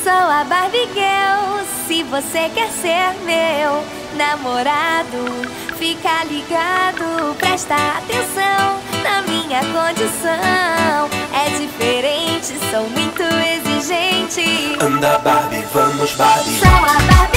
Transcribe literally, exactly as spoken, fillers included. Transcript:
Sou a Barbie Girl. Se você quer ser meu namorado, fica ligado, presta atenção na minha condição. É diferente, sou muito exigente. Anda Barbie, vamos Barbie. Sou a Barbie